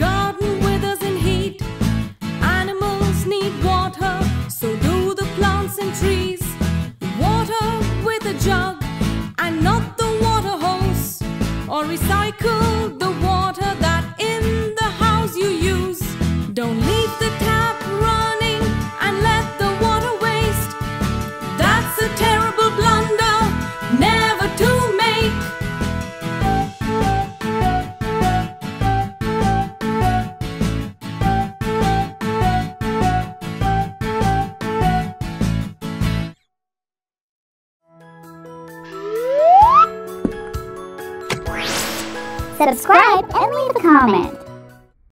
garden withers in heat. Animals need water, so do the plants and trees. Water with a jug and not the water hose, or recycle the water that in the house you use. Don't leave the tap running and let the water waste. That's a terrible blunder, never to make. Subscribe and leave a comment.